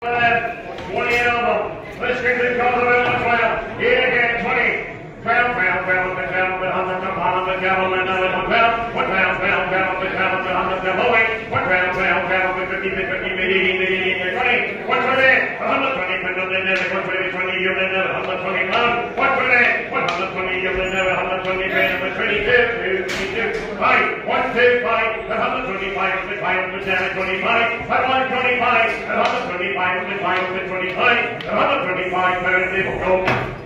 20 elbow. Let's get this goes around 12. Here again, 20. 12, 12, 12, 12, 100, 100, 100, 112, 112, 12, 12, 12, 100, 112, 112, 12, 50, 50, 20, 120, 120, 120, 120, you will never, 120 pounds, 120, 120, you will never, 120, 22, 22, 5, 125, 125, 125, 125, 125, 125, 125, 125, 125,